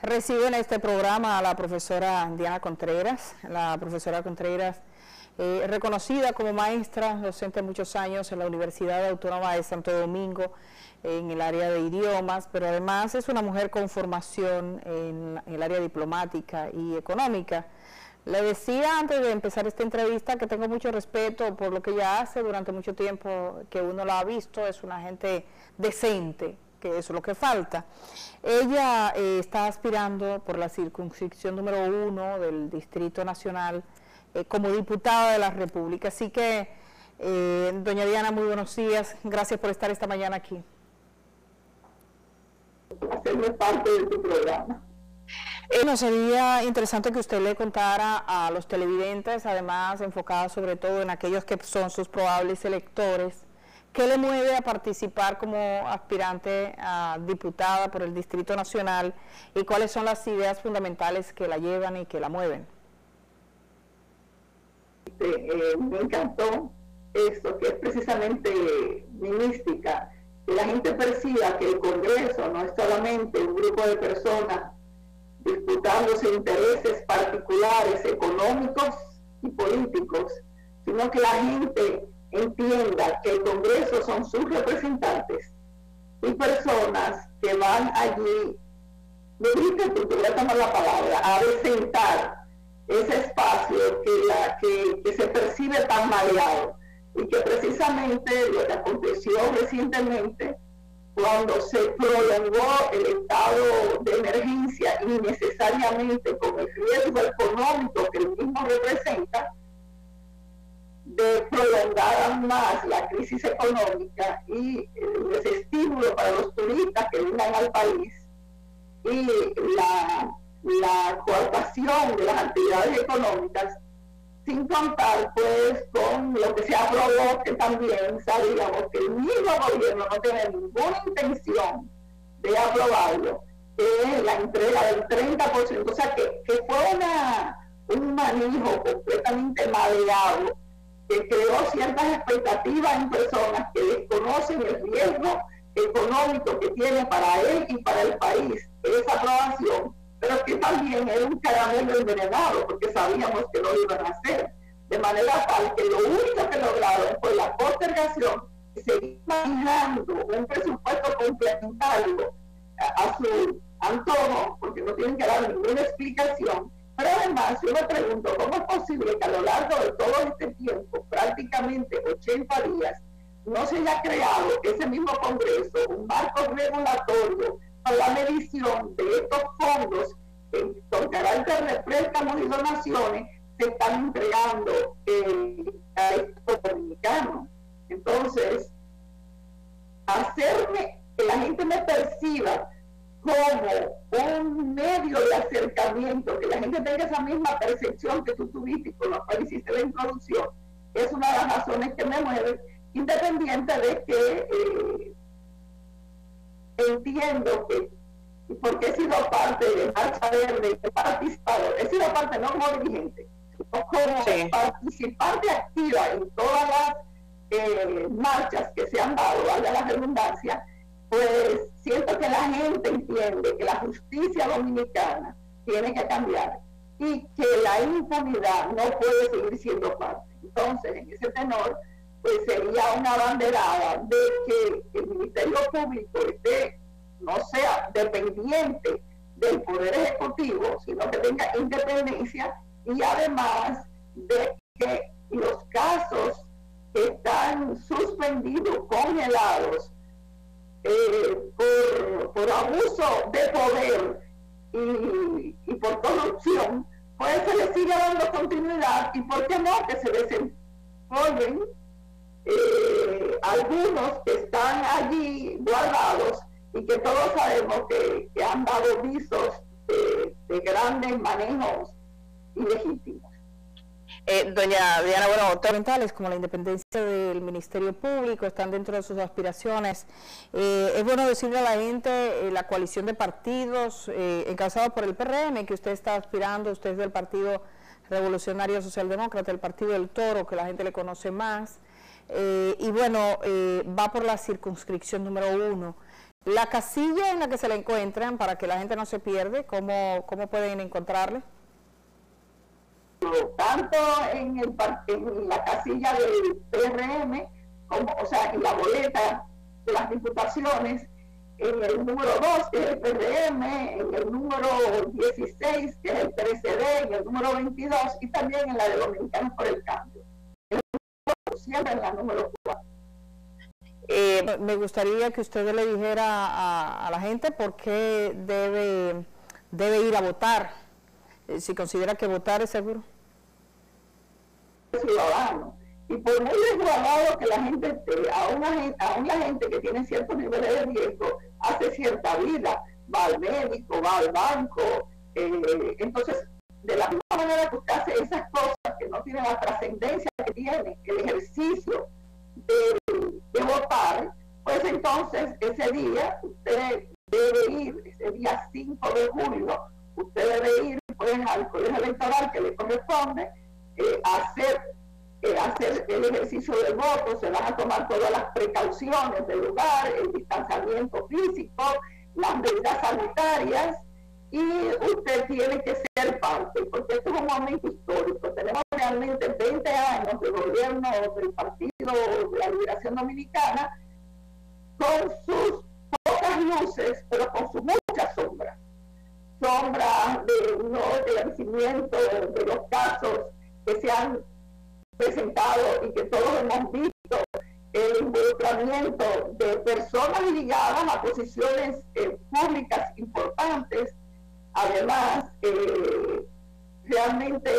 Recibo en este programa a la profesora Diana Contreras. La profesora Contreras es reconocida como maestra, docente muchos años en la Universidad Autónoma de Santo Domingo, en el área de idiomas, pero además es una mujer con formación en el área diplomática y económica. Le decía antes de empezar esta entrevista que tengo mucho respeto por lo que ella hace durante mucho tiempo, que uno la ha visto, es una gente decente, que eso es lo que falta. Ella está aspirando por la circunscripción número 1 del Distrito Nacional como diputada de la República. Así que, doña Diana, muy buenos días. Gracias por estar esta mañana aquí. Hacerme parte de tu programa. Nos sería interesante que usted le contara a los televidentes, además enfocada sobre todo en aquellos que son sus probables electores, ¿qué le mueve a participar como aspirante a diputada por el Distrito Nacional y cuáles son las ideas fundamentales que la llevan y que la mueven? Me encantó esto, que es precisamente mi mística, que la gente perciba que el Congreso no es solamente un grupo de personas disputándose intereses particulares, económicos y políticos, sino que la gente entienda que el Congreso son sus representantes y personas que van allí, me dijiste tú, te voy a tomar la palabra, a desentar ese espacio que se percibe tan mareado, y que precisamente lo que aconteció recientemente, cuando se prolongó el estado de emergencia innecesariamente con el riesgo económico que el mismo representa, de prolongar aún más la crisis económica y el desestímulo para los turistas que vengan al país, y la coartación de las actividades económicas, sin contar pues con lo que se aprobó, que también sabíamos que el mismo gobierno no tiene ninguna intención de aprobarlo, que es la entrega del 30%, o sea que fue un manejo completamente mareado, que creó ciertas expectativas en personas que desconocen el riesgo económico que tiene para él y para el país esa aprobación, pero que también era un caramelo envenenado, porque sabíamos que no lo iban a hacer, de manera tal que lo único que lograron fue la postergación y seguir manejando un presupuesto complementario a su antojo, porque no tienen que dar ninguna explicación. Pero además yo me pregunto, ¿cómo es posible que a lo largo de todo este tiempo, prácticamente 80 días, no se haya creado ese mismo Congreso, un marco regulatorio para la medición de estos fondos con carácter de préstamos y donaciones se están entregando a estos dominicanos? Entonces, hacerme que la gente me perciba como un medio de acercamiento, que la gente tenga esa misma percepción que tú tuviste con la cual hiciste la introducción, es una de las razones que me mueven, independiente de que entiendo que, porque he sido parte de Marcha Verde, he participado, he sido parte no como dirigente, sino como participante activa en todas las marchas que se han dado, valga la redundancia, pues siento que la gente entiende que la justicia dominicana tiene que cambiar y que la impunidad no puede seguir siendo parte. Entonces, en ese tenor, pues sería una banderada de que el Ministerio Público no sea dependiente del Poder Ejecutivo, sino que tenga independencia, y además de que los casos que están suspendidos, congelados, por abuso de poder y por corrupción, pues se le sigue dando continuidad, y por qué no que se desenvolven algunos que están allí guardados y que todos sabemos que han dado visos de grandes manejos ilegítimos. Doña Diana, bueno, fundamentales como la independencia del Ministerio Público están dentro de sus aspiraciones. Es bueno decirle a la gente, la coalición de partidos encabezada por el PRM, que usted está aspirando, usted es del Partido Revolucionario Socialdemócrata, el Partido del Toro, que la gente le conoce más, y bueno, va por la circunscripción número 1. La casilla en la que se la encuentran, para que la gente no se pierde, ¿cómo pueden encontrarle? Tanto en la casilla del PRM, como, o sea, en la boleta de las diputaciones, en el número 2, que es el PRM, en el número 16, que es el PRCD, en el número 22, y también en la de Dominicanos por el Cambio. Siempre en la número 4. Me gustaría que usted le dijera a la gente por qué debe ir a votar, si considera que votar es seguro. Ciudadano. Y por muy desguardado que la gente esté, aún la gente que tiene ciertos niveles de riesgo hace cierta vida, va al médico, va al banco, entonces de la misma manera que usted hace esas cosas que no tienen la trascendencia que tiene el ejercicio de votar, pues entonces ese día usted debe ir, ese día 5 de julio, usted debe ir pues al colegio electoral que le corresponde, hacer el ejercicio del voto, se van a tomar todas las precauciones del lugar, el distanciamiento físico, las medidas sanitarias, y usted tiene que ser parte, porque esto es un momento histórico. Tenemos realmente 20 años de gobierno del Partido de la Liberación Dominicana, con sus pocas luces, pero con sus muchas sombras. Sombras del no esclarecimiento de los casos que se han presentado y que todos hemos visto, el involucramiento de personas ligadas a posiciones públicas importantes. Además, realmente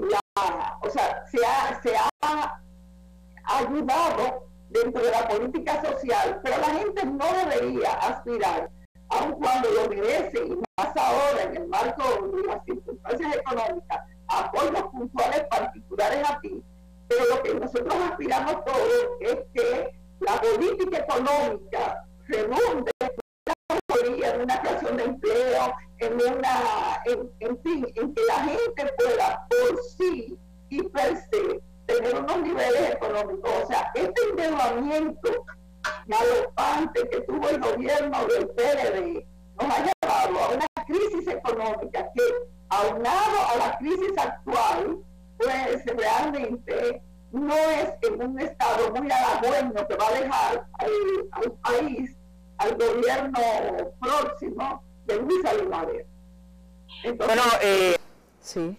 se ha ayudado dentro de la política social, pero la gente no debería aspirar, aun cuando lo merece, y más ahora en el marco de las circunstancias económicas, a apoyos puntuales particulares a ti. Pero lo que nosotros aspiramos todos es que la política económica redunde en una creación de empleo, en fin, en que la gente pueda por sí y per se tener unos niveles económicos. O sea, este endeudamiento galopante que tuvo el gobierno del PLD nos ha llevado a una crisis económica que, aunado a la crisis actual, pues realmente no es en un estado muy halagüeño que va a dejar al país, al gobierno próximo de Luis Abinader. Entonces, bueno, sí.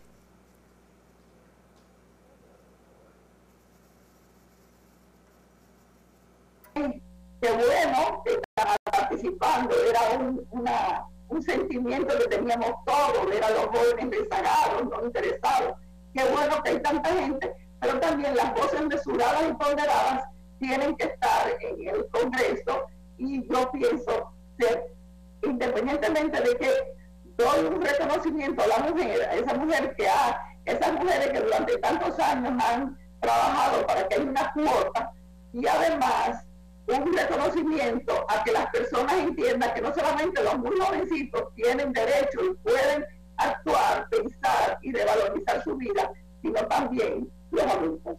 Qué bueno que estaban participando, era un sentimiento que teníamos todos, ver a los jóvenes rezagados, no interesados. Qué bueno que hay tanta gente, pero también las voces mesuradas y ponderadas tienen que estar en el Congreso, y yo pienso que, independientemente de que doy un reconocimiento a la mujer, a esas mujeres que durante tantos años han trabajado para que haya una cuota, y además un reconocimiento a que las personas entiendan que no solamente los muy jovencitos tienen derecho y pueden actuar, pensar y revalorizar su vida, sino también los adultos.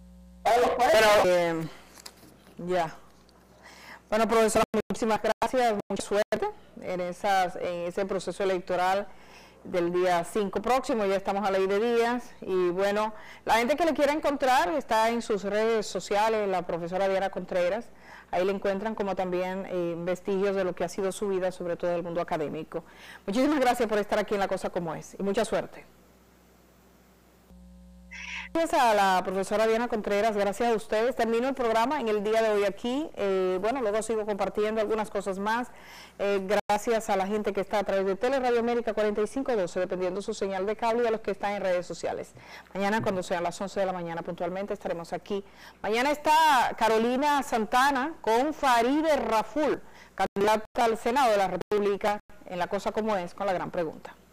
Ya. Bueno, profesora, muchísimas gracias, mucha suerte en ese proceso electoral del día 5 próximo. Ya estamos a ley de días, y bueno, la gente que le quiera encontrar está en sus redes sociales, la profesora Diana Contreras. Ahí le encuentran, como también vestigios de lo que ha sido su vida, sobre todo del mundo académico. Muchísimas gracias por estar aquí en La Cosa Como Es, y mucha suerte. Gracias a la profesora Diana Contreras, gracias a ustedes. Termino el programa en el día de hoy aquí. Bueno, luego sigo compartiendo algunas cosas más. Gracias a la gente que está a través de Teleradio América 4512, dependiendo su señal de cable, y a los que están en redes sociales. Mañana, cuando sean las 11 de la mañana puntualmente, estaremos aquí. Mañana está Carolina Santana con Farideh Raful, candidata al Senado de la República, en La Cosa Como Es, con La Gran Pregunta.